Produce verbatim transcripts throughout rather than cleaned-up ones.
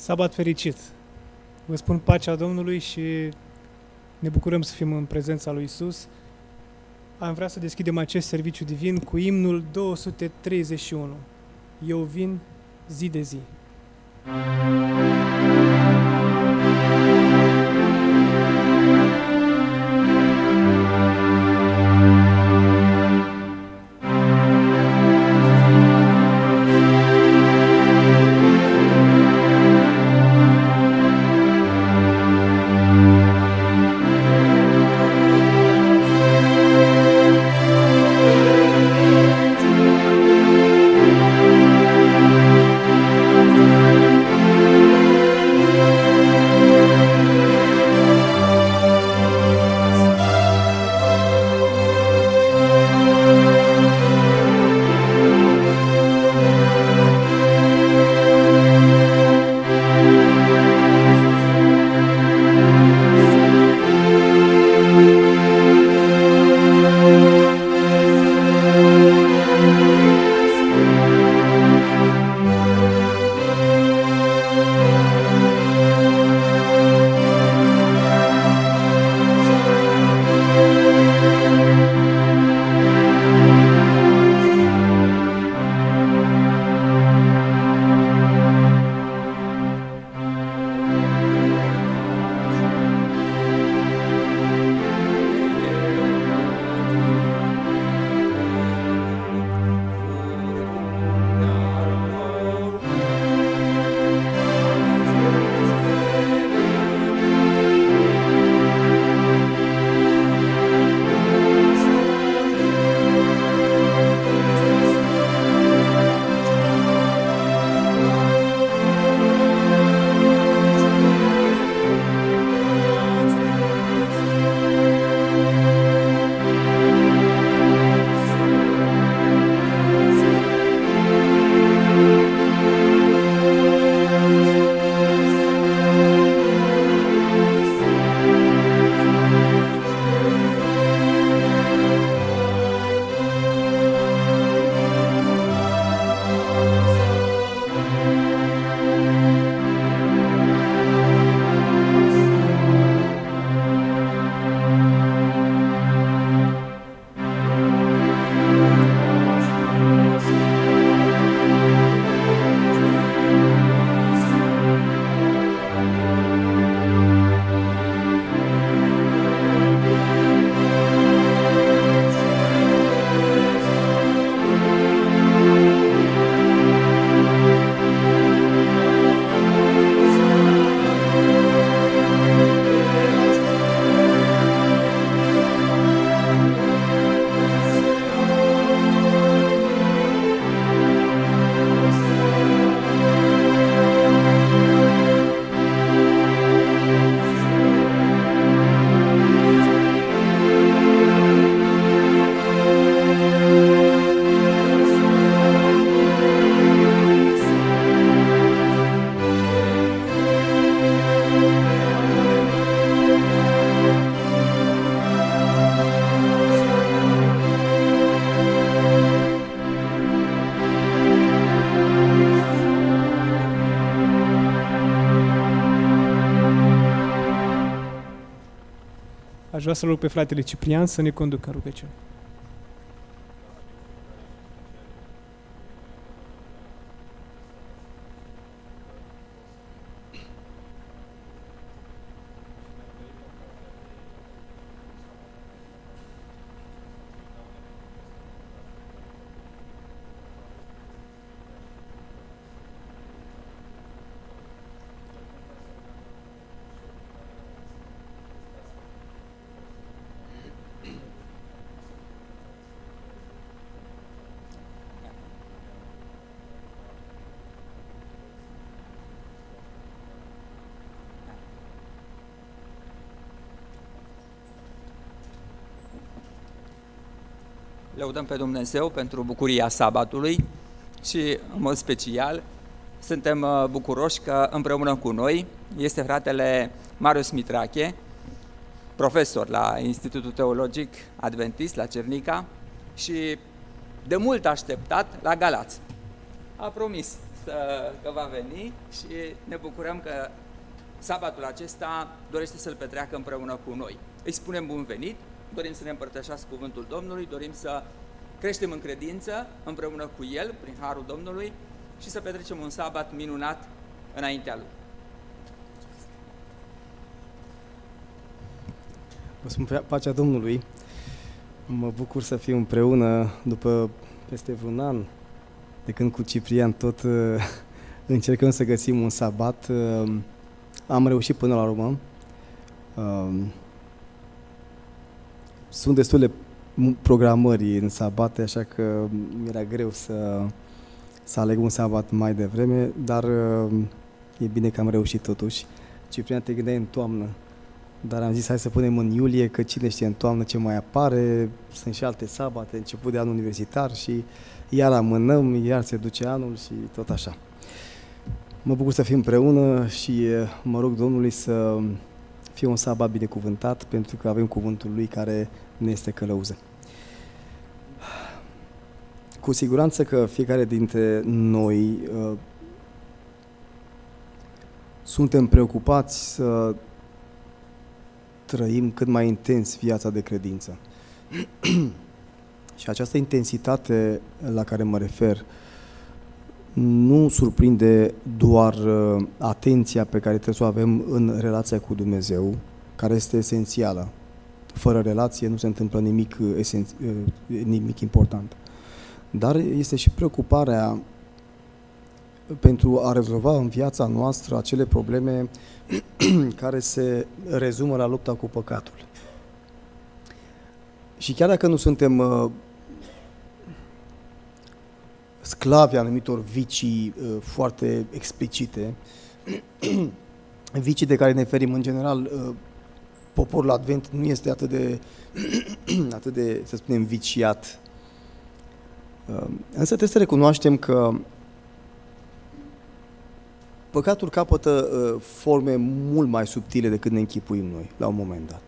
Sabat fericit! Vă spun pacea Domnului și ne bucurăm să fim în prezența lui Isus. Am vrea să deschidem acest serviciu divin cu imnul două sute treizeci și unu. Eu vin zi de zi. Aș vrea să-l rog pe fratele Ciprian să ne conducă în rugăciune. Lăudăm pe Dumnezeu pentru bucuria sabatului și, în mod special, suntem bucuroși că împreună cu noi este fratele Marius Mitrache, profesor la Institutul Teologic Adventist la Cernica și de mult așteptat la Galați. A promis că va veni și ne bucurăm că sabatul acesta dorește să-l petreacă împreună cu noi. Îi spunem bun venit, dorim să ne împărtășească cuvântul Domnului, dorim să creștem în credință împreună cu El, prin harul Domnului, și să petrecem un sabat minunat înaintea Lui. Vă spun pacea Domnului. Mă bucur să fiu împreună după peste vreun an, de când cu Ciprian tot uh, încercăm să găsim un sabat. Uh, am reușit până la urmă. Uh, sunt destule programări în sabate, așa că mi-era greu să, să aleg un sabat mai devreme, dar uh, e bine că am reușit totuși. Ciprian, te gândeai în toamnă, dar am zis hai să punem în iulie, că cine știe în toamnă ce mai apare, sunt și alte sabate, început de anul universitar și iar amânăm, iar se duce anul și tot așa. Mă bucur să fim împreună și mă rog Domnului să fie un sabat binecuvântat, pentru că avem cuvântul Lui care ne este călăuză. Cu siguranță că fiecare dintre noi uh, suntem preocupați să trăim cât mai intens viața de credință. Și această intensitate la care mă refer nu surprinde doar uh, atenția pe care trebuie să o avem în relația cu Dumnezeu, care este esențială. Fără relație nu se întâmplă nimic, esenț- uh, nimic important. Dar este și preocuparea pentru a rezolva în viața noastră acele probleme care se rezumă la lupta cu păcatul. Și chiar dacă nu suntem uh, sclavi anumitor vicii uh, foarte explicite, vicii de care ne ferim în general, uh, poporul Advent nu este atât de, atât de, să spunem, viciat. Uh, însă trebuie să recunoaștem că păcatul capătă uh, forme mult mai subtile decât ne închipuim noi, la un moment dat.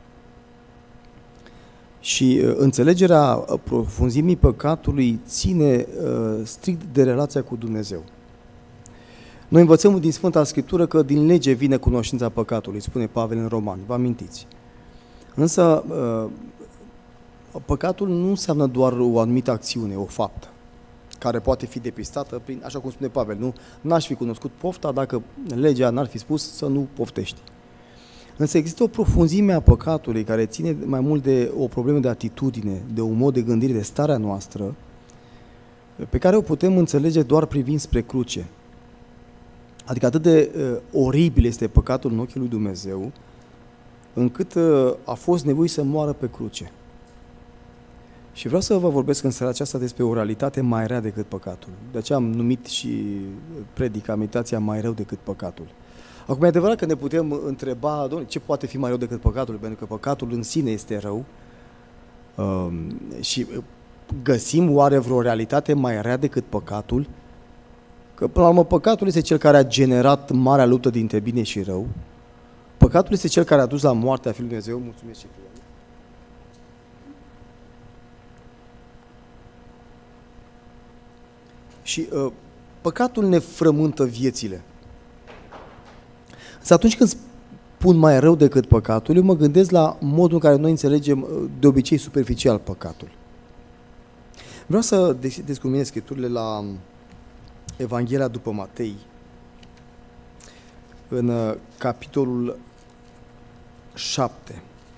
Și uh, înțelegerea profunzimii păcatului ține uh, strict de relația cu Dumnezeu. Noi învățăm din Sfânta Scriptură că din lege vine cunoștința păcatului, spune Pavel în Romani, vă amintiți. Însă uh, păcatul nu înseamnă doar o anumită acțiune, o faptă, care poate fi depistată prin, așa cum spune Pavel, nu? N-aș fi cunoscut pofta dacă legea n-ar fi spus să nu poftești. Însă există o profunzime a păcatului care ține mai mult de o problemă de atitudine, de un mod de gândire, de starea noastră, pe care o putem înțelege doar privind spre cruce. Adică atât de uh, oribil este păcatul în ochii lui Dumnezeu, încât uh, a fost nevoie să moară pe cruce. Și vreau să vă vorbesc în seara aceasta despre o realitate mai rea decât păcatul. De aceea am numit și predica meditația mai rău decât păcatul. Acum e adevărat că ne putem întreba, Doamne, ce poate fi mai rău decât păcatul? Pentru că păcatul în sine este rău. Um, și găsim oare vreo realitate mai rea decât păcatul? Că până la urmă păcatul este cel care a generat marea luptă dintre bine și rău. Păcatul este cel care a dus la moartea Fiului Dumnezeu. Mulțumesc și Fiului. Și uh, păcatul ne frământă viețile. Însă atunci când spun mai rău decât păcatul, eu mă gândesc la modul în care noi înțelegem uh, de obicei superficial păcatul. Vreau să deschideți cu mine scripturile la Evanghelia după Matei, în uh, capitolul șapte.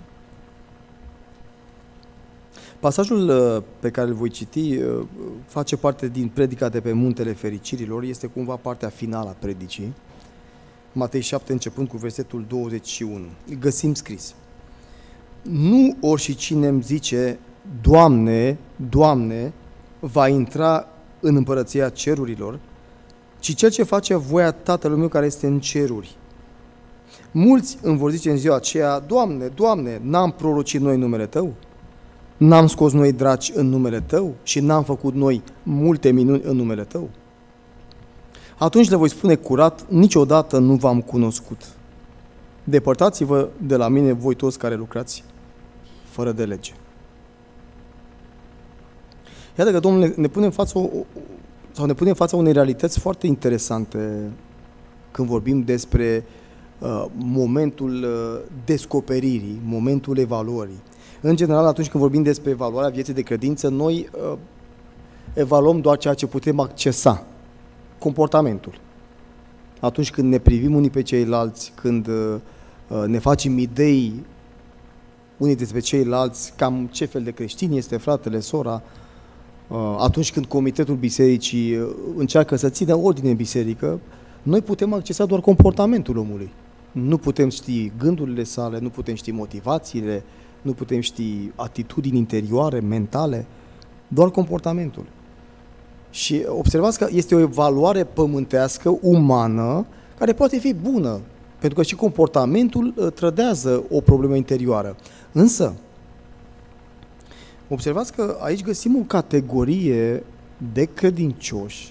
Pasajul pe care îl voi citi face parte din predica de pe Muntele Fericirilor, este cumva partea finală a predicii. Matei șapte, începând cu versetul douăzeci și unu. Găsim scris: nu oricine îmi zice, Doamne, Doamne, va intra în împărăția cerurilor, ci cel ce face voia Tatălui meu care este în ceruri. Mulți îmi vor zice în ziua aceea, Doamne, Doamne, n-am prorocit noi numele Tău? N-am scos noi draci în numele Tău și n-am făcut noi multe minuni în numele Tău? Atunci le voi spune curat, niciodată nu v-am cunoscut. Depărtați-vă de la mine voi toți care lucrați fără de lege. Iată că Domnul ne pune în față o, o, sau ne punem în fața unei realități foarte interesante când vorbim despre uh, momentul uh, descoperirii, momentul evaluării. În general, atunci când vorbim despre evaluarea vieții de credință, noi uh, evaluăm doar ceea ce putem accesa, comportamentul. Atunci când ne privim unii pe ceilalți, când uh, ne facem idei unii despre ceilalți, cam ce fel de creștin este fratele, sora, uh, atunci când comitetul bisericii uh, încearcă să țină ordine în biserică, noi putem accesa doar comportamentul omului. Nu putem ști gândurile sale, nu putem ști motivațiile, nu putem ști atitudini interioare, mentale, doar comportamentul. Și observați că este o evaluare pământească, umană, care poate fi bună, pentru că și comportamentul trădează o problemă interioară. Însă, observați că aici găsim o categorie de credincioși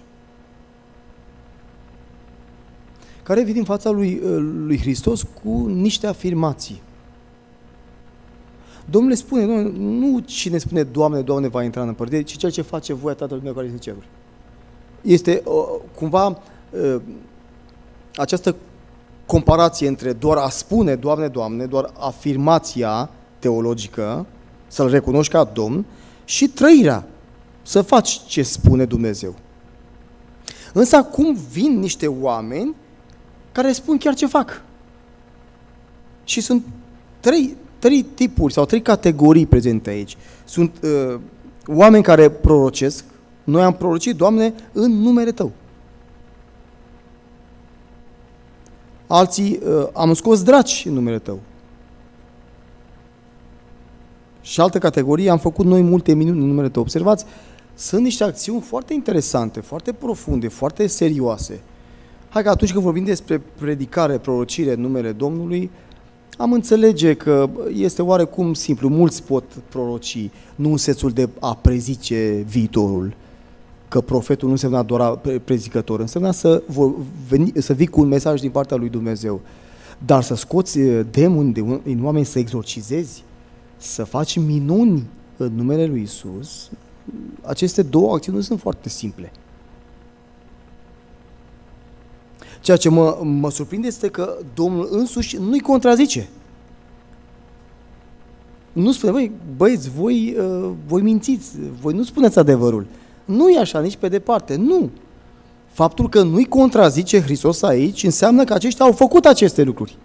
care vin în fața lui, lui Hristos cu niște afirmații. Domnul spune, Doamne, nu cine spune Doamne, Doamne va intra în împărăție, ci cel ce face voia Tatălui meu care este în ceruri. Este uh, cumva uh, această comparație între doar a spune Doamne, Doamne, doar afirmația teologică, să-L recunoști ca Domn, și trăirea, să faci ce spune Dumnezeu. Însă acum vin niște oameni care spun chiar ce fac. Și sunt trei, trei tipuri sau trei categorii prezente aici. Sunt uh, oameni care prorocesc. Noi am prorocit, Doamne, în numele Tău. Alții, uh, am scos draci în numele Tău. Și altă categorie, am făcut noi multe minuni în numele Tău. Observați, sunt niște acțiuni foarte interesante, foarte profunde, foarte serioase. Hai că atunci când vorbim despre predicare, prorocire în numele Domnului, am înțelege că este oarecum simplu. Mulți pot proroci, nu în sensul de a prezice viitorul, că profetul nu însemna doar prezicător, însemna să, veni, să vii cu un mesaj din partea lui Dumnezeu. Dar să scoți demoni din oameni, să exorcizezi, să faci minuni în numele lui Isus, aceste două acțiuni nu sunt foarte simple. Ceea ce mă, mă surprinde este că Domnul însuși nu-i contrazice. Nu spune, băi, băieți, voi, uh, voi mințiți, voi nu spuneți adevărul. Nu e așa nici pe departe, nu. Faptul că nu-i contrazice Hristos aici înseamnă că aceștia au făcut aceste lucruri.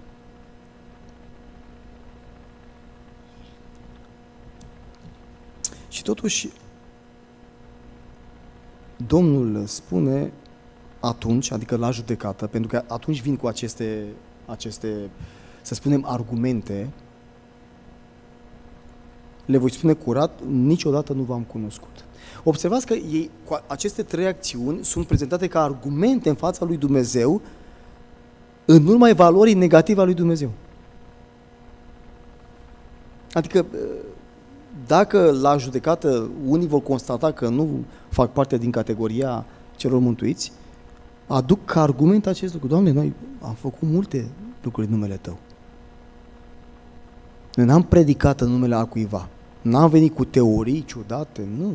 Și totuși, Domnul spune atunci, adică la judecată, pentru că atunci vin cu aceste, aceste, să spunem, argumente, le voi spune curat, niciodată nu v-am cunoscut. Observați că ei, cu aceste trei acțiuni sunt prezentate ca argumente în fața lui Dumnezeu în urma evaluării negative a lui Dumnezeu. Adică, dacă la judecată unii vor constata că nu fac parte din categoria celor mântuiți, aduc ca argument acest lucru. Doamne, noi am făcut multe lucruri în numele Tău. Noi n-am predicat în numele altcuiva. N-am venit cu teorii ciudate, nu.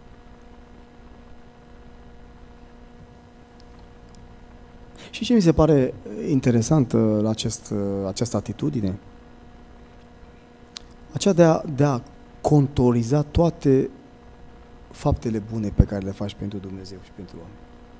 Și ce mi se pare interesant la acest, această atitudine? Aceea de a, de a contoriza toate faptele bune pe care le faci pentru Dumnezeu și pentru oameni.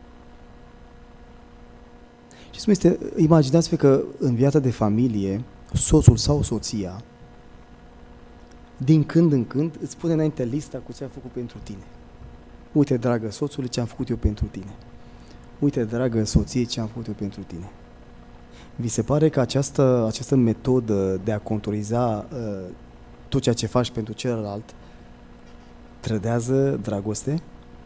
Și să este, imaginați-vă că în viața de familie, soțul sau soția, din când în când, îți pune înainte lista cu ce a făcut pentru tine. Uite, dragă soțule, ce am făcut eu pentru tine. Uite, dragă soție, ce am făcut eu pentru tine. Vi se pare că această, această metodă de a contoriza uh, tot ceea ce faci pentru celălalt trădează dragoste?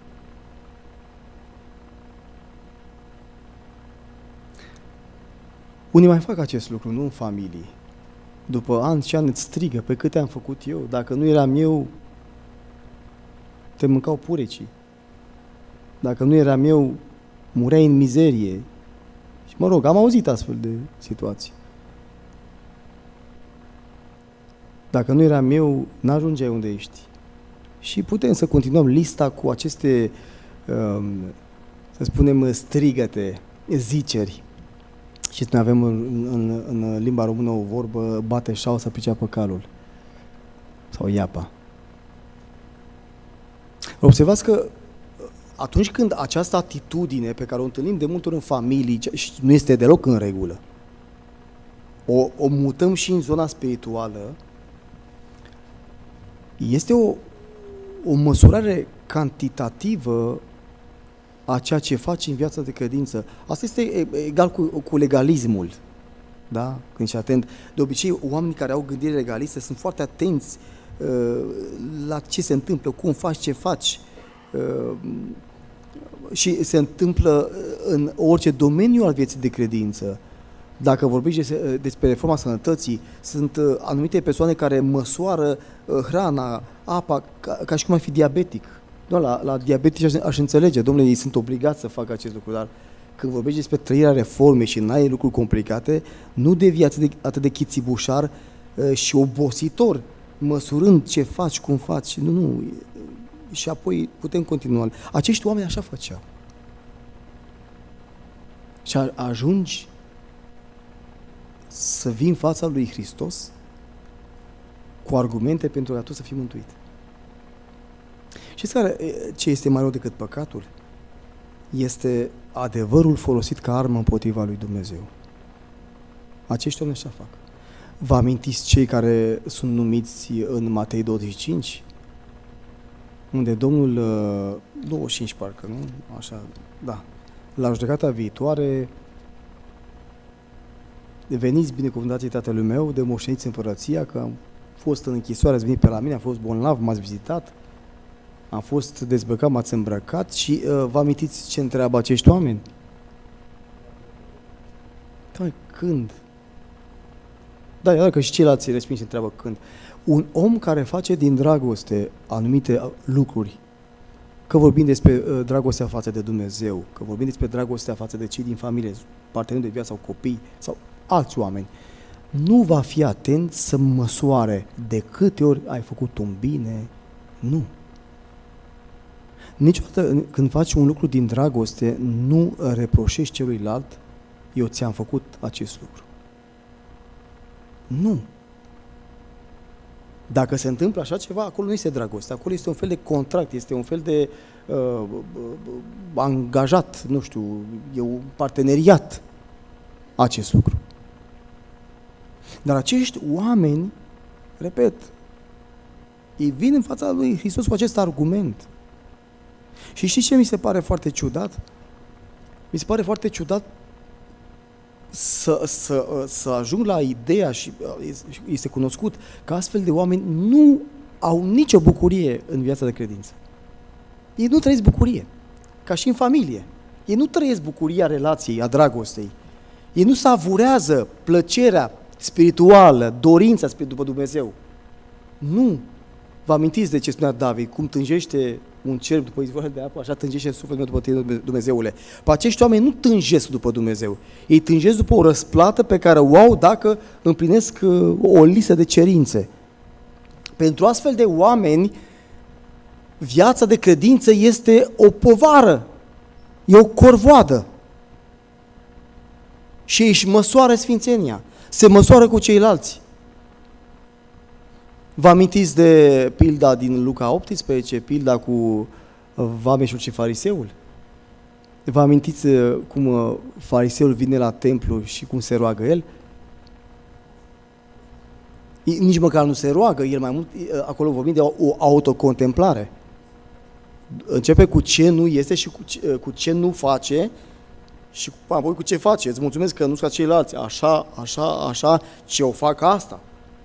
Unii mai fac acest lucru, nu în familie. După ani și ani îți strigă, pe câte am făcut eu, dacă nu eram eu, te mâncau purecii. Dacă nu eram eu, mureai în mizerie. Și mă rog, am auzit astfel de situații. Dacă nu eram eu, n-ajungeai unde ești. Și putem să continuăm lista cu aceste um, să spunem, strigăte, ziceri. Și noi avem în, în, în limba română o vorbă, bate șaua să priceapă calul. Sau iapa. Observați că atunci când această atitudine pe care o întâlnim de multe ori în familii și nu este deloc în regulă, o, o mutăm și în zona spirituală, este o, o măsurare cantitativă a ceea ce faci în viața de credință. Asta este egal cu, cu legalismul. Da? Când ești atent. De obicei, oamenii care au gândire legalistă sunt foarte atenți uh, la ce se întâmplă, cum faci, ce faci. Uh, și se întâmplă în orice domeniu al vieții de credință. Dacă vorbiți despre reforma sănătății, sunt anumite persoane care măsoară hrana, apa, ca, ca și cum ar fi diabetic. Da, la, la diabetici aș, aș înțelege, domnule, ei sunt obligați să facă acest lucru, dar când vorbești despre trăirea reformei și n-ai lucruri complicate, nu devii atât de, atât de chițibușar uh, și obositor, măsurând ce faci, cum faci. Nu, nu. Și apoi putem continua. Acești oameni așa făceau. Și a, ajungi să vii în fața lui Hristos cu argumente pentru ca tu să fii mântuit. Știți care, ce este mai rău decât păcatul? Este adevărul folosit ca armă împotriva lui Dumnezeu. Acești oameni așa fac. Vă amintiți cei care sunt numiți în Matei douăzeci și cinci? Unde Domnul, douăzeci și cinci parcă, nu? Așa, da. La judecata viitoare, veniți binecuvântații Tatălui meu, de moșteniți împărăția, că am fost în închisoare, ați venit pe la mine, am fost bolnav, m-ați vizitat, am fost dezbrăcat, m-ați îmbrăcat și uh, vă amintiți ce întreabă acești oameni? Da, când? Da, iar că și ceilalți respinși întreabă când. Un om care face din dragoste anumite lucruri, că vorbim despre uh, dragostea față de Dumnezeu, că vorbim despre dragostea față de cei din familie, parteneri de viață sau copii sau alți oameni, nu va fi atent să măsoare de câte ori ai făcut un bine, nu. Niciodată când faci un lucru din dragoste, nu reproșești celuilalt, eu ți-am făcut acest lucru. Nu. Dacă se întâmplă așa ceva, acolo nu este dragoste, acolo este un fel de contract, este un fel de uh, uh, angajat, nu știu, e un parteneriat acest lucru. Dar acești oameni, repet, ei vin în fața lui Hristos cu acest argument. Și știți ce mi se pare foarte ciudat? Mi se pare foarte ciudat să, să, să ajung la ideea, și este cunoscut, că astfel de oameni nu au nicio bucurie în viața de credință. Ei nu trăiesc bucurie, ca și în familie. Ei nu trăiesc bucuria relației, a dragostei. Ei nu savurează plăcerea spirituală, dorința după Dumnezeu. Nu. Vă amintiți de ce spunea David, cum tânjește un cerb după izvoare de apă, așa tânjește sufletul meu după tine, Dumnezeule. Pe acești oameni nu tânjesc după Dumnezeu. Ei tânjesc după o răsplată pe care o au dacă împlinesc o listă de cerințe. Pentru astfel de oameni, viața de credință este o povară, e o corvoadă. Și ei își măsoară sfințenia, se măsoară cu ceilalți. Vă amintiți de pilda din Luca optsprezece, pilda cu vameșul și fariseul? Vă amintiți cum fariseul vine la templu și cum se roagă el? Nici măcar nu se roagă, el mai mult, acolo vorbim de o autocontemplare. Începe cu ce nu este și cu ce, cu ce nu face și apoi cu ce face. Îți mulțumesc că nu sunt ca ceilalți, așa, așa, așa, ce o fac asta.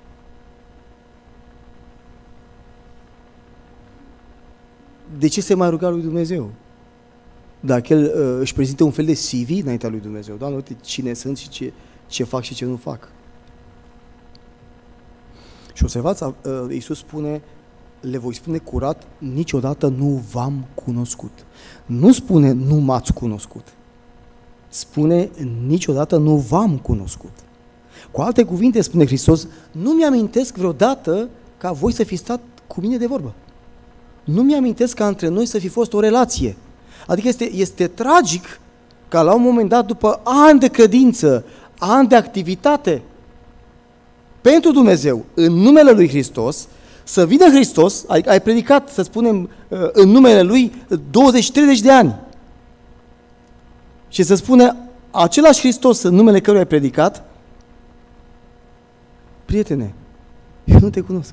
De ce se mai ruga lui Dumnezeu? Dacă el uh, își prezintă un fel de C V înaintea lui Dumnezeu, Doamne, uite cine sunt și ce, ce fac și ce nu fac. Și observați, uh, Iisus spune, le voi spune curat, niciodată nu v-am cunoscut. Nu spune, nu m-ați cunoscut. Spune, niciodată nu v-am cunoscut. Cu alte cuvinte spune Hristos, nu mi-amintesc vreodată ca voi să fi stat cu mine de vorbă. Nu mi-amintesc ca între noi să fi fost o relație. Adică este, este tragic ca la un moment dat, după ani de credință, ani de activitate pentru Dumnezeu, în numele lui Hristos, să vină Hristos, adică ai predicat, să spunem, în numele Lui douăzeci treizeci de ani. Și să spune același Hristos în numele căruia ai predicat, prietene, eu nu te cunosc.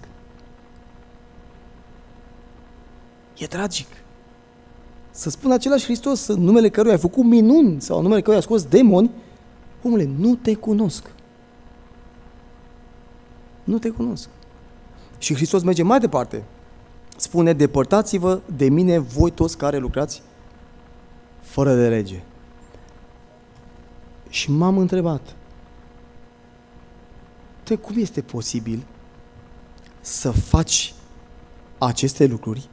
E tragic. Să spună același Hristos în numele căruia ai făcut minuni sau în numele căruia ai scos demoni, omule, nu te cunosc. Nu te cunosc. Și Hristos merge mai departe. Spune, depărtați-vă de mine voi toți care lucrați fără de lege. Și m-am întrebat, te, cum este posibil să faci aceste lucruri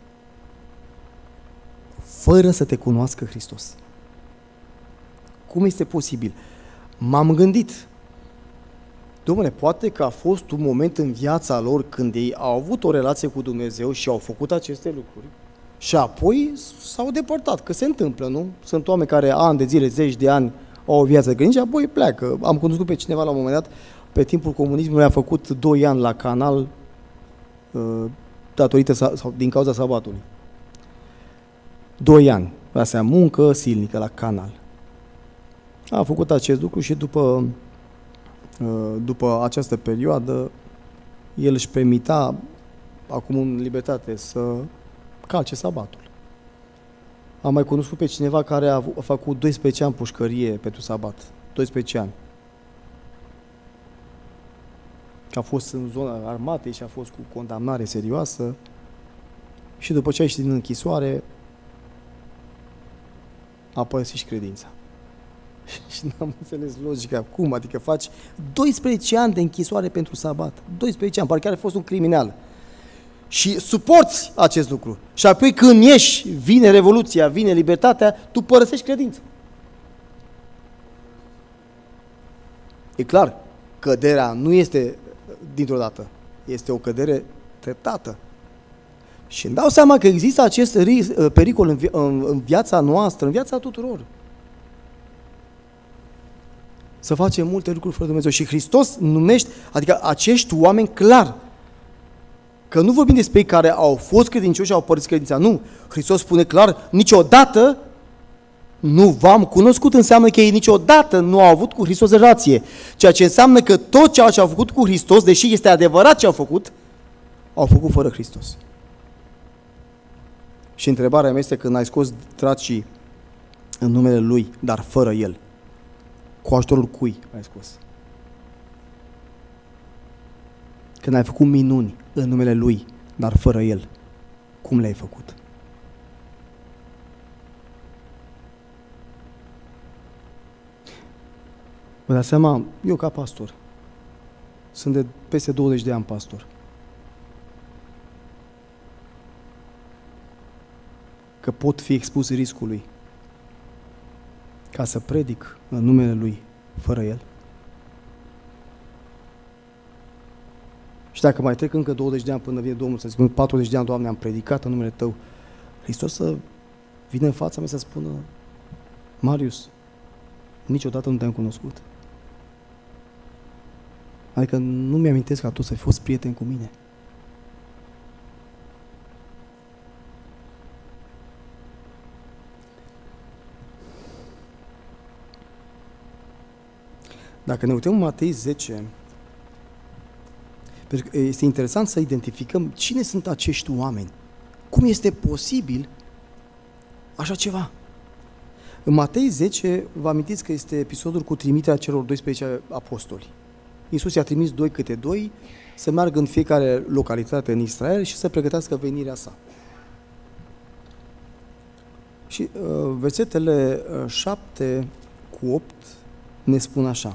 fără să te cunoască Hristos? Cum este posibil? M-am gândit, dom'le, poate că a fost un moment în viața lor când ei au avut o relație cu Dumnezeu și au făcut aceste lucruri și apoi s-au depărtat, că se întâmplă, nu? Sunt oameni care ani de zile, zeci de ani au o viață credință și apoi pleacă. Am cunoscut pe cineva la un moment dat, pe timpul comunismului a făcut doi ani la canal datorită sau din cauza sabatului. Doi ani. Asta muncă silnică la canal. A făcut acest lucru și după după această perioadă el își permita acum în libertate să calce sabatul. Am mai cunoscut pe cineva care a făcut doisprezece ani pușcărie pentru sabat. doisprezece ani. A fost în zona armatei și a fost cu condamnare serioasă și după ce a ieșit din închisoare a părăsit și credința. Și n-am înțeles logica. Cum? Adică faci doisprezece ani de închisoare pentru sabat. doisprezece ani, parcă ar fi fost un criminal. Și suporți acest lucru. Și apoi când ieși, vine revoluția, vine libertatea, tu părăsești credința. E clar, căderea nu este dintr-o dată. Este o cădere treptată. Și îmi dau seama că există acest pericol în, vi- în, în viața noastră, în viața tuturor. Să facem multe lucruri fără Dumnezeu. Și Hristos numește, adică acești oameni clar, că nu vorbim despre ei care au fost credincioși și au părăsit credința. Nu. Hristos spune clar, niciodată nu v-am cunoscut, înseamnă că ei niciodată nu au avut cu Hristos relație. Ceea ce înseamnă că tot ceea ce au făcut cu Hristos, deși este adevărat ce au făcut, au făcut fără Hristos. Și întrebarea mea este, când ai scos dracii în numele Lui, dar fără El, cu ajutorul cui ai scos? Când ai făcut minuni în numele Lui, dar fără El, cum le-ai făcut? Vă dați seama, eu ca pastor, sunt de peste douăzeci de ani pastor, că pot fi expus riscului ca să predic în numele Lui fără El. Și dacă mai trec încă douăzeci de ani până vine Domnul să zic, patruzeci de ani, Doamne, am predicat în numele Tău, Hristos să vină în fața mea să spună, Marius, niciodată nu te-am cunoscut. Adică nu mi-amintesc ca tu să fi fost prieten cu mine. Dacă ne uităm în Matei zece, pentru că este interesant să identificăm cine sunt acești oameni. Cum este posibil așa ceva? În Matei zece, vă amintiți că este episodul cu trimiterea celor doisprezece apostoli. Iisus i-a trimis doi câte doi să meargă în fiecare localitate în Israel și să pregătească venirea sa. Și uh, versetele șapte cu opt ne spun așa.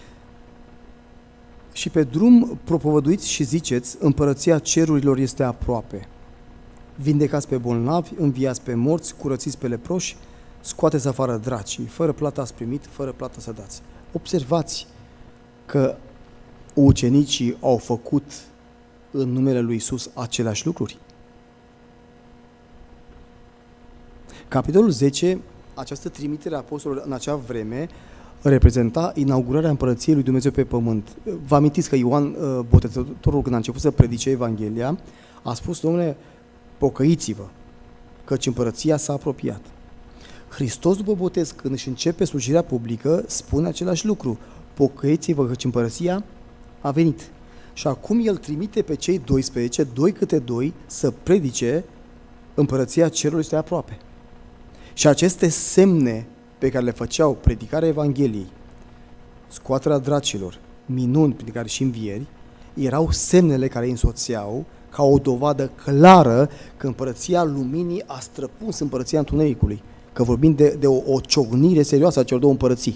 Și pe drum propovăduiți și ziceți, împărăția cerurilor este aproape. Vindecați pe bolnavi, înviați pe morți, curățiți pe leproși, scoateți afară dracii, fără plată ați primit, fără plată să dați. Observați că ucenicii au făcut în numele lui Iisus aceleași lucruri. Capitolul zece, această trimitere a apostolilor în acea vreme, reprezenta inaugurarea împărăției lui Dumnezeu pe pământ. Vă amintiți că Ioan Botezătorul, când a început să predice Evanghelia, a spus, domnule, pocăiți-vă, căci împărăția s-a apropiat. Hristos, după botez, când își începe slujirea publică, spune același lucru, pocăiți-vă, căci împărăția a venit. Și acum el trimite pe cei doisprezece, doi câte doi, să predice împărăția cerului este aproape. Și aceste semne pe care le făceau, predicarea Evangheliei, scoaterea dracilor, minuni prin care și învieri, erau semnele care îi însoțeau ca o dovadă clară că împărăția luminii a străpuns împărăția întunericului, că vorbim de, de o, o ciocnire serioasă a celor două împărății.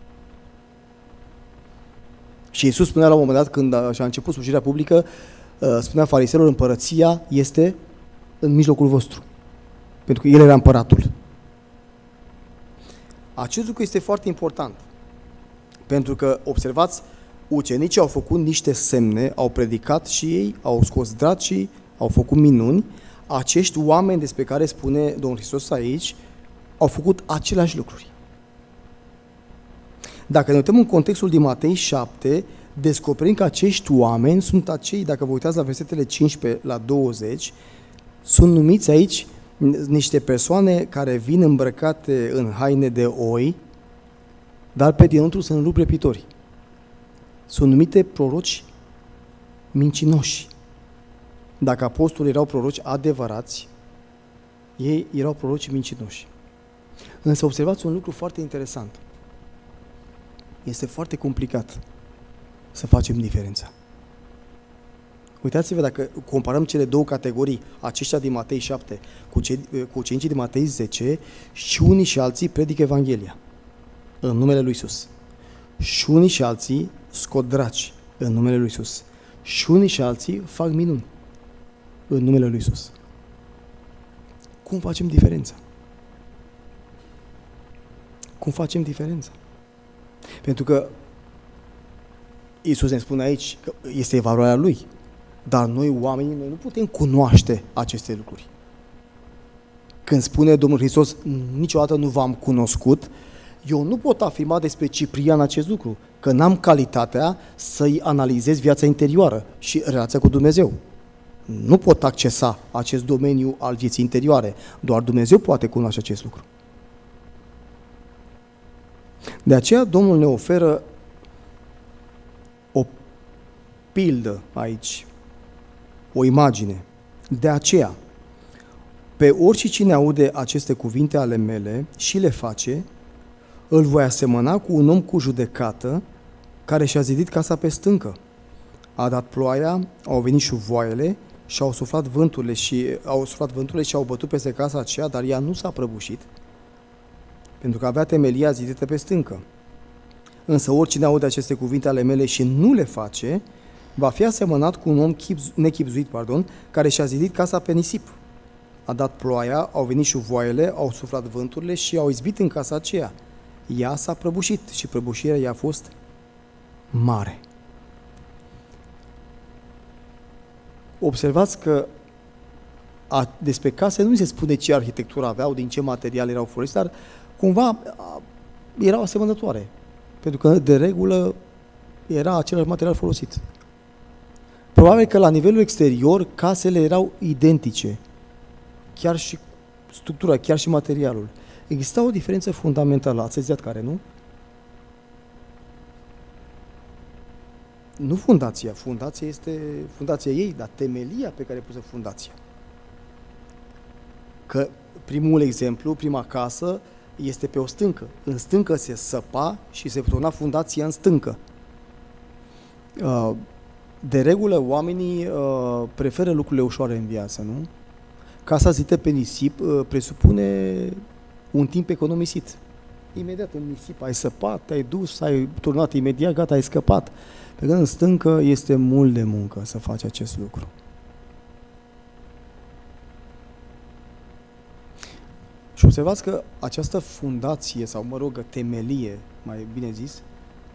Și Iisus spunea la un moment dat, când și-a început slujirea publică, spunea fariseilor, împărăția este în mijlocul vostru, pentru că El era împăratul. Acest lucru este foarte important, pentru că, observați, ucenicii au făcut niște semne, au predicat și ei, au scos dracii, au făcut minuni. Acești oameni despre care spune Domnul Hristos aici, au făcut aceleași lucruri. Dacă ne uităm în contextul din Matei șapte, descoperim că acești oameni sunt acei, dacă vă uitați la versetele cincisprezece la douăzeci, sunt numiți aici niște persoane care vin îmbrăcate în haine de oi, dar pe dinăuntru sunt lupi răpitori. Sunt numite proroci mincinoși. Dacă apostolii erau proroci adevărați, ei erau proroci mincinoși. Însă observați un lucru foarte interesant. Este foarte complicat să facem diferența. Uitați-vă, dacă comparăm cele două categorii, aceștia din Matei șapte cu, cei, cu ucenicii din Matei zece, și unii și alții predică Evanghelia în numele lui Iisus. Și unii și alții scot draci în numele lui Iisus. Și unii și alții fac minuni în numele lui Iisus. Cum facem diferența? Cum facem diferența? Pentru că Iisus ne spune aici că este evaluarea Lui, dar noi oamenii, noi nu putem cunoaște aceste lucruri. Când spune Domnul Hristos, niciodată nu v-am cunoscut, eu nu pot afirma despre Ciprian acest lucru, că n-am calitatea să-i analizez viața interioară și relația cu Dumnezeu. Nu pot accesa acest domeniu al vieții interioare, doar Dumnezeu poate cunoaște acest lucru. De aceea Domnul ne oferă o pildă aici, o imagine. De aceea, pe oricine aude aceste cuvinte ale mele și le face, îl voi asemăna cu un om cu judecată care și-a zidit casa pe stâncă. A dat ploaia, au venit șuvoaiele și au suflat vânturile și au suflat vânturile și au bătut peste casa aceea, dar ea nu s-a prăbușit, pentru că avea temelia zidită pe stâncă. Însă oricine aude aceste cuvinte ale mele și nu le face, va fi asemănat cu un om nechibzuit, pardon, care și-a zidit casa pe nisip. A dat ploaia, au venit șuvoaiele, au suflat vânturile și au izbit în casa aceea. Ea s-a prăbușit și prăbușirea i-a fost mare. Observați că a, despre case nu se spune ce arhitectură aveau, din ce materiale erau folosite, dar cumva a, erau asemănătoare. Pentru că, de regulă, era același material folosit. Probabil că la nivelul exterior, casele erau identice. Chiar și structura, chiar și materialul. Exista o diferență fundamentală. Ați zis care, nu? Nu fundația. Fundația este fundația ei, dar temelia pe care pusă fundația. Că primul exemplu, prima casă, este pe o stâncă. În stâncă se săpa și se turna fundația în stâncă. De regulă, oamenii preferă lucrurile ușoare în viață, nu? Casa zidită pe nisip presupune un timp economisit. Imediat în nisip ai săpat, te-ai dus, ai turnat imediat, gata, ai scăpat. Pe când în stâncă este mult de muncă să faci acest lucru. Și observați că această fundație, sau mă rog, temelie, mai bine zis,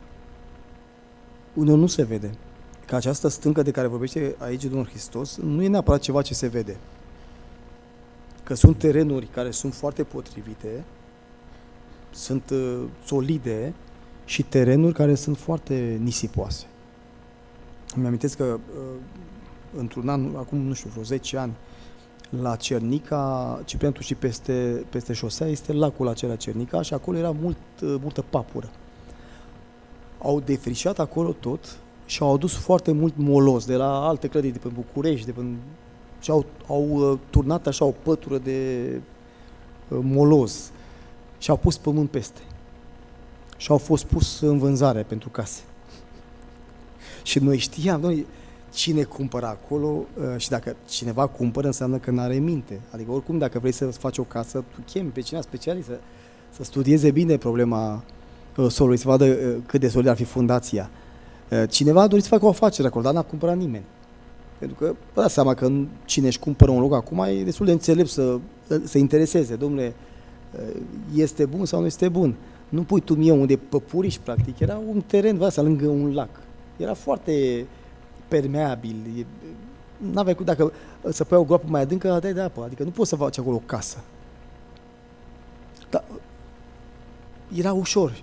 uneori nu se vede. Că această stâncă de care vorbește aici Domnul Hristos nu e neapărat ceva ce se vede. că sunt terenuri care sunt foarte potrivite, sunt uh, solide, și terenuri care sunt foarte nisipoase. Îmi amintesc că uh, într-un an, acum nu știu, vreo zece ani, la Cernica, Ciprian și peste, peste șosea, este lacul acela Cernica și acolo era mult, uh, multă papură. Au defrișat acolo tot și au adus foarte mult moloz de la alte clădiri, de pe București, de pe, și au, au uh, turnat așa o pătură de uh, moloz și au pus pământ peste. Și au fost pus în vânzare pentru case. Și noi știam, noi, cine cumpără acolo uh, și dacă cineva cumpără înseamnă că n-are minte. Adică oricum dacă vrei să faci o casă, tu chemi pe cineva specialist să, să studieze bine problema uh, solului, să vadă uh, cât de solid ar fi fundația. Uh, cineva a dorit să facă o afacere acolo, dar n-a cumpărat nimeni. Pentru că vă dați seama că cine își cumpără un loc acum e destul de înțelept să se intereseze. Dom'le, este bun sau nu este bun? Nu pui tu mie unde păpuriș, practic. Era un teren, vă dați, lângă un lac. Era foarte permeabil. N-aveai cu, dacă să pui o groapă mai adâncă, dai de apă. Adică nu poți să faci acolo o casă. Dar era ușor.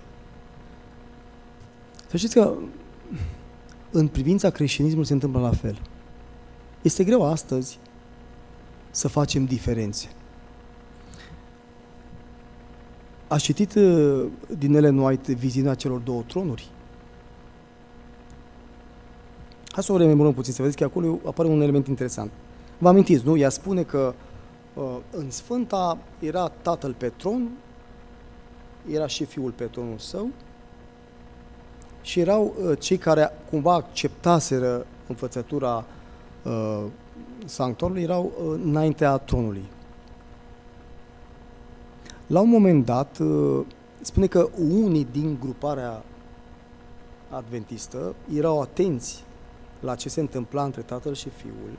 Să știți că în privința creștinismului se întâmplă la fel. Este greu astăzi să facem diferențe. Ați citit din Ellen White Viziunea celor două tronuri? Hai să o rememorăm puțin, să vedeți că acolo apare un element interesant. Vă amintiți, nu? Ea spune că uh, în Sfânta era Tatăl pe tron, era și Fiul pe tronul său și erau uh, cei care cumva acceptaseră învățătura uh, sanctorului, erau uh, înaintea tronului. La un moment dat, spune că unii din gruparea adventistă erau atenți la ce se întâmpla între Tatăl și Fiul.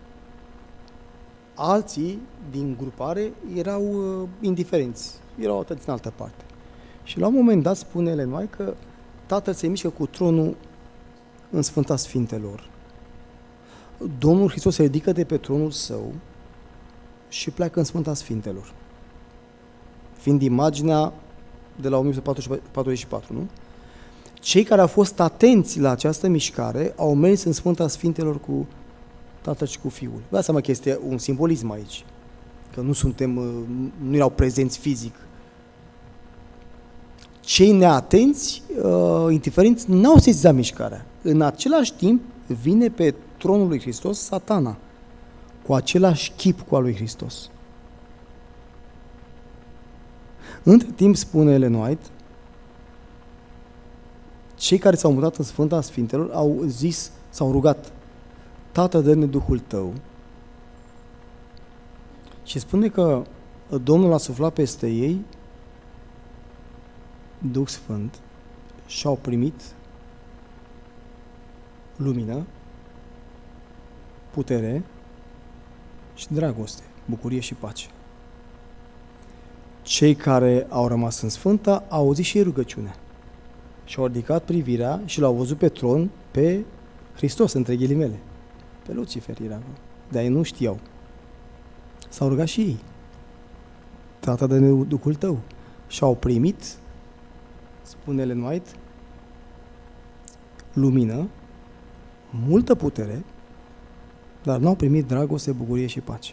Alții din grupare erau indiferenți, erau atenți în altă parte. Și la un moment dat spune Ellen White că Tatăl se mișcă cu tronul în Sfânta Sfintelor. Domnul Hristos se ridică de pe tronul său și pleacă în Sfânta Sfintelor. Fiind imaginea de la o mie o sută patruzeci și patru, nu? Cei care au fost atenți la această mișcare au mers în Sfânta Sfintelor cu Tatăl și cu Fiul. Vă dați seama că este un simbolism aici, că nu suntem, nu erau prezenți fizic. Cei neatenți, indiferenți, n-au sesizat mișcarea. În același timp vine pe tronul lui Hristos Satana, cu același chip cu al lui Hristos. Între timp, spune Ellen White, cei care s-au mutat în Sfânta Sfintelor au zis, s-au rugat, Tată, dă-ne Duhul Tău. Și spune că Domnul a suflat peste ei Duh Sfânt și au primit lumină, putere și dragoste, bucurie și pace. Cei care au rămas în Sfânta au auzit și rugăciunea și au ridicat privirea și l-au văzut pe tron pe Hristos, între ghilimele. Pe Lucifer era acolo. Dar ei nu știau. S-au rugat și ei. Tată, dă-ne Duhul Tău. Și au primit, spune Ellen White, lumină, multă putere, dar n-au primit dragoste, bucurie și pace.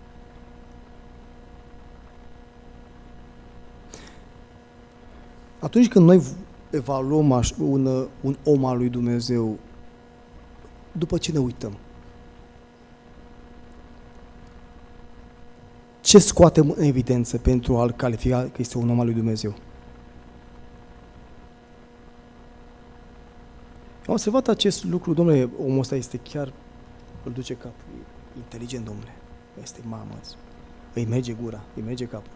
Atunci când noi evaluăm un, un om al lui Dumnezeu, după ce ne uităm? Ce scoatem în evidență pentru a-l califica că este un om al lui Dumnezeu? Am observat acest lucru, domnule, omul ăsta este chiar, îl duce capul, e inteligent, domnule, este mamă, îi merge gura, îi merge capul.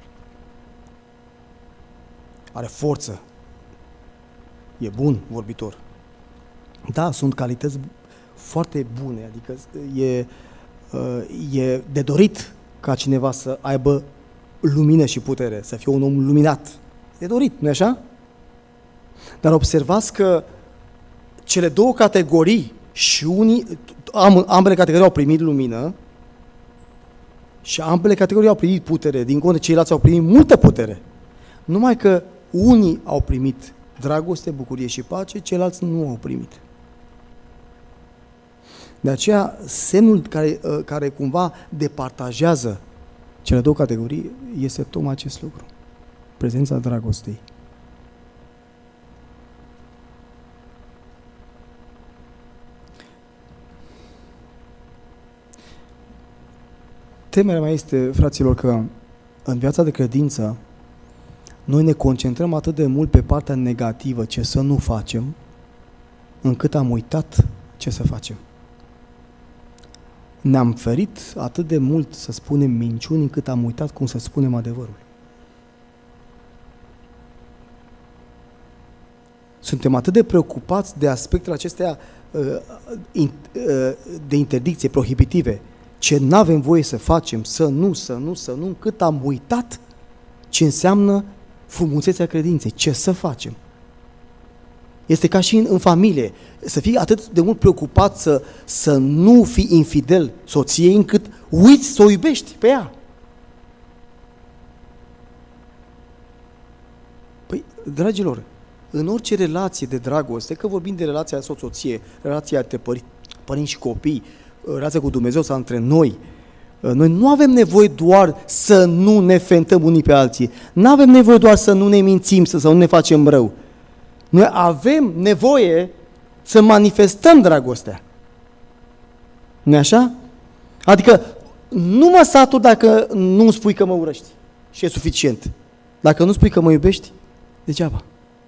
Are forță, e bun vorbitor. Da, sunt calități foarte bune, adică e, e de dorit ca cineva să aibă lumină și putere, să fie un om luminat. E dorit, nu-i așa? Dar observați că cele două categorii și unii, ambele categorii au primit lumină, Și ambele categorii au primit putere, din contră ceilalți au primit multă putere. Numai că unii au primit dragoste, bucurie și pace, ceilalți nu au primit. De aceea, semnul care, care cumva departajează cele două categorii este tocmai acest lucru. Prezența dragostei. Temerea mea este, fraților, că în viața de credință noi ne concentrăm atât de mult pe partea negativă, ce să nu facem, încât am uitat ce să facem. Ne-am ferit atât de mult să spunem minciuni, încât am uitat cum să spunem adevărul. Suntem atât de preocupați de aspectele acestea de interdicție, prohibitive, ce n-avem voie să facem, să nu, să nu, să nu, încât am uitat ce înseamnă frumusețea credinței, ce să facem. Este ca și în, în familie, să fii atât de mult preocupat să, să nu fii infidel soției, încât uiți să o iubești pe ea. Păi, dragilor, în orice relație de dragoste, că vorbim de relația soț-soție, relația între părinți, părinți și copii, relația cu Dumnezeu sau între noi, noi nu avem nevoie doar să nu ne fentăm unii pe alții, nu avem nevoie doar să nu ne mințim, să, să nu ne facem rău. Noi avem nevoie să manifestăm dragostea. Nu-i așa? Adică nu mă satur dacă nu îmi spui că mă urăști și e suficient. Dacă nu spui că mă iubești, degeaba.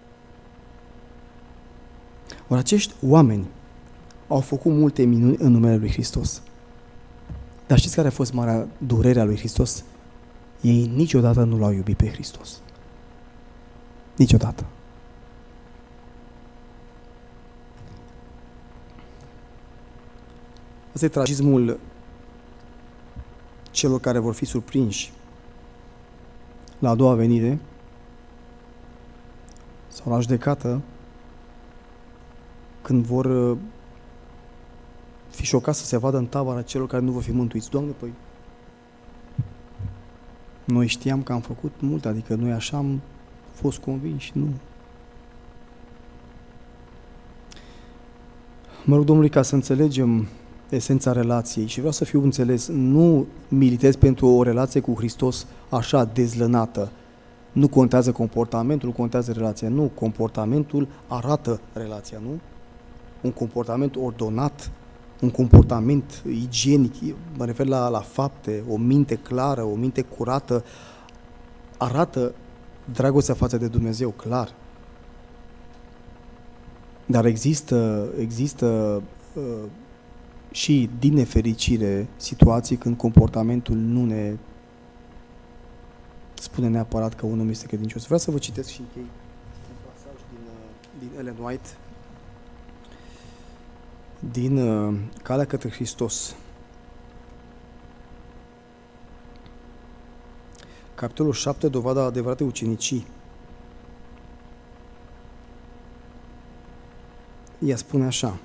Ori acești oameni au făcut multe minuni în numele lui Hristos. Dar știți care a fost marea durere a lui Hristos? Ei niciodată nu l-au iubit pe Hristos. Niciodată. Asta e tragismul celor care vor fi surprinși la a doua venire sau la judecată, când vor fi șocați să se vadă în tabăra celor care nu vor fi mântuiți. Doamne, păi, noi știam că am făcut mult, adică noi așa am fost convinși, nu. Mă rog Domnului ca să înțelegem esența relației și vreau să fiu înțeles, nu militez pentru o relație cu Hristos așa dezlănată. Nu contează comportamentul, contează relația. Nu, comportamentul arată relația, nu? Un comportament ordonat, un comportament igienic, mă refer la, la fapte, o minte clară, o minte curată, arată dragostea față de Dumnezeu, clar. Dar există, există uh, și, din nefericire, situații când comportamentul nu ne spune neapărat că un om este credincios. Vreau să vă citesc și închei un pasaj din, din Ellen White, din uh, Calea către Hristos. Capitolul șapte, dovada adevăratei ucenicii. Ea spune așa: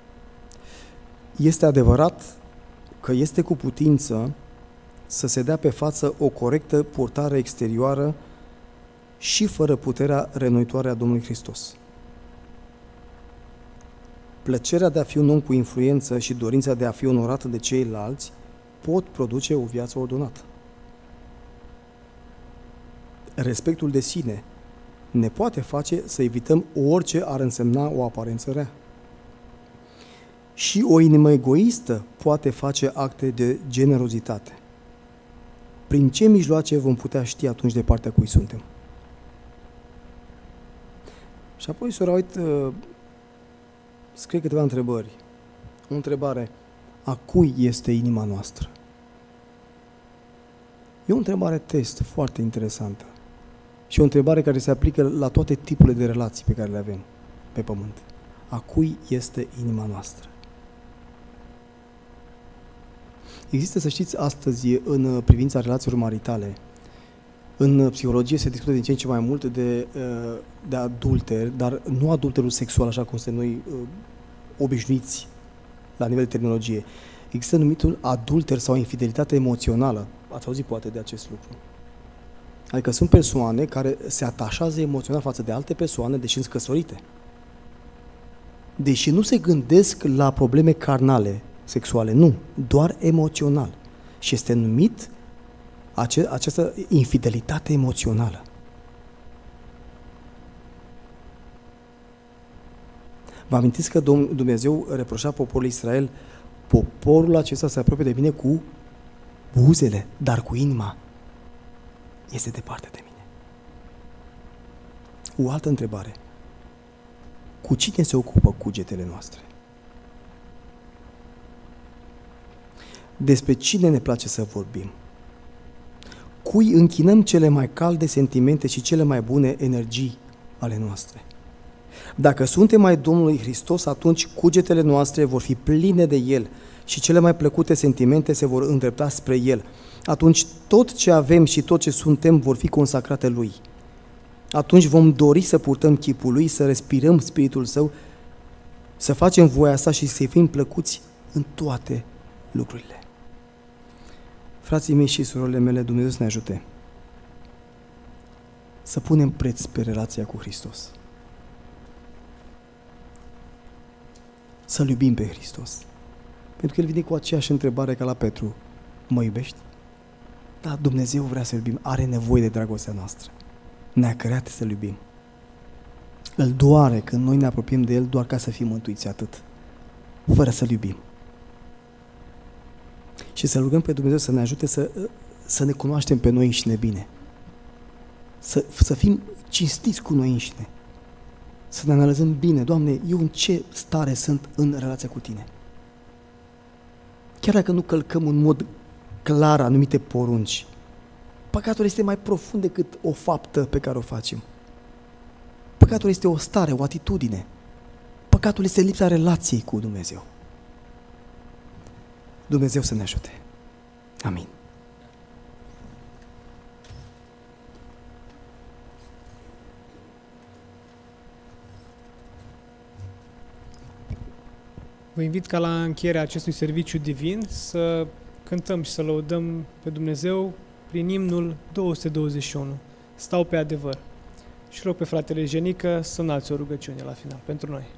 este adevărat că este cu putință să se dea pe față o corectă purtare exterioară și fără puterea renoitoare a Domnului Hristos. Plăcerea de a fi un om cu influență și dorința de a fi onorată de ceilalți pot produce o viață ordonată. Respectul de sine ne poate face să evităm orice ar însemna o aparență rea. Și o inimă egoistă poate face acte de generozitate. Prin ce mijloace vom putea ști atunci de partea cui suntem? Și apoi sora White uh, scrie câteva întrebări. O întrebare: a cui este inima noastră? E o întrebare test foarte interesantă. Și o întrebare care se aplică la toate tipurile de relații pe care le avem pe pământ. A cui este inima noastră? Există, să știți, astăzi, în privința relațiilor maritale, în psihologie se discută din ce în ce mai mult de, de adulter, dar nu adulterul sexual, așa cum suntem noi obișnuiți la nivel de terminologie. Există numitul adulter sau infidelitate emoțională. Ați auzit poate de acest lucru. Adică sunt persoane care se atașează emoțional față de alte persoane, deși sunt căsătorite. Deși nu se gândesc la probleme carnale, sexuale, nu, doar emoțional. Și este numit ace- această infidelitate emoțională. Vă amintiți că Dumnezeu reproșa poporul Israel, poporul acesta se apropie de mine cu buzele, dar cu inima este departe de mine. O altă întrebare. Cu cine se ocupă cugetele noastre? Despre cine ne place să vorbim? Cui închinăm cele mai calde sentimente și cele mai bune energii ale noastre? Dacă suntem ai Domnului Hristos, atunci cugetele noastre vor fi pline de El și cele mai plăcute sentimente se vor îndrepta spre El. Atunci tot ce avem și tot ce suntem vor fi consacrate Lui. Atunci vom dori să purtăm chipul Lui, să respirăm Spiritul Său, să facem voia Sa și să fim plăcuți în toate lucrurile. Frații mei și surorile mele, Dumnezeu să ne ajute să punem preț pe relația cu Hristos. Să-L iubim pe Hristos. Pentru că El vine cu aceeași întrebare ca la Petru. Mă iubești? Da, Dumnezeu vrea să-L iubim. Are nevoie de dragostea noastră. Ne-a creat să-L iubim. Îl doare când noi ne apropiem de El doar ca să fim mântuiți, atât. Fără să-L iubim. Și să rugăm pe Dumnezeu să ne ajute să, să ne cunoaștem pe noi înșine bine. Să, să fim cinstiți cu noi înșine. Să ne analizăm bine. Doamne, eu în ce stare sunt în relația cu Tine? Chiar dacă nu călcăm în mod clar anumite porunci, păcatul este mai profund decât o faptă pe care o facem. Păcatul este o stare, o atitudine. Păcatul este lipsa relației cu Dumnezeu. Dumnezeu să ne ajute. Amin. Vă invit ca la încheierea acestui serviciu divin să cântăm și să lăudăm pe Dumnezeu prin imnul două sute douăzeci și unu. Stau pe adevăr. Și rog pe fratele Jenică să înalți o rugăciune la final pentru noi.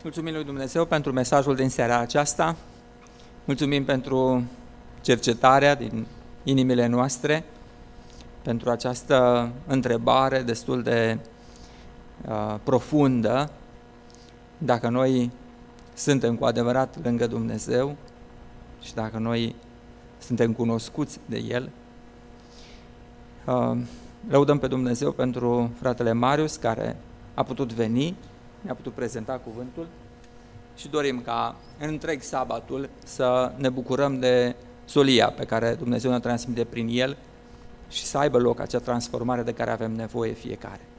Mulțumim lui Dumnezeu pentru mesajul din seara aceasta. Mulțumim pentru cercetarea din inimile noastre, pentru această întrebare destul de uh, profundă, dacă noi suntem cu adevărat lângă Dumnezeu și dacă noi suntem cunoscuți de El. Uh, lăudăm pe Dumnezeu pentru fratele Marius, care a putut veni, ne-a putut prezenta cuvântul și dorim ca în întreg sabatul să ne bucurăm de solia pe care Dumnezeu ne transmite prin el și să aibă loc acea transformare de care avem nevoie fiecare.